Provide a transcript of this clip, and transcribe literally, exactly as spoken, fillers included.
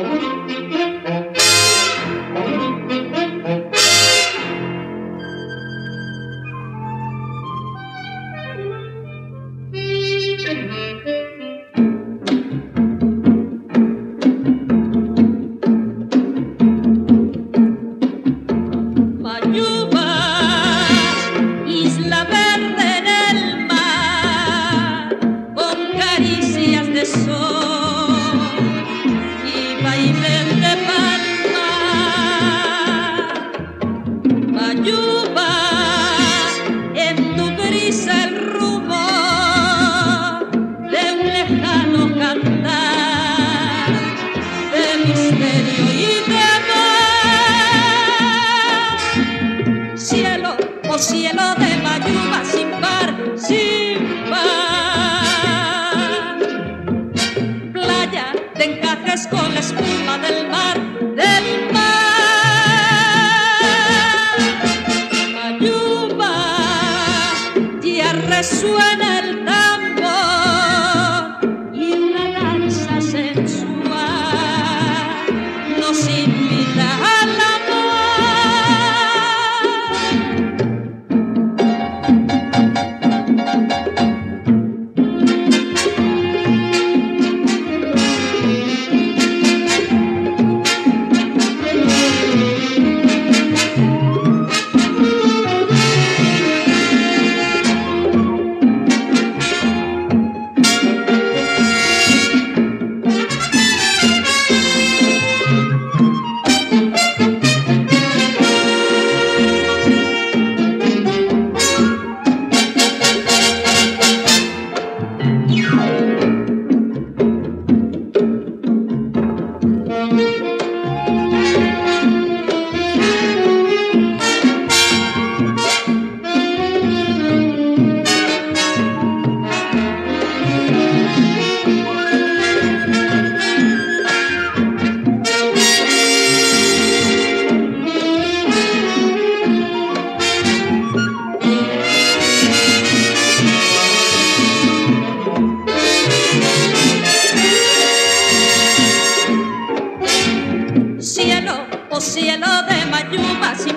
Cielo de Mayuba sin par, sin par. Playa de encajes con la espuma del mar, del mar. Mayuba, ya resuena el tambor y una danza sensual nos invita al amor. Cielo, oh cielo de Mayuba,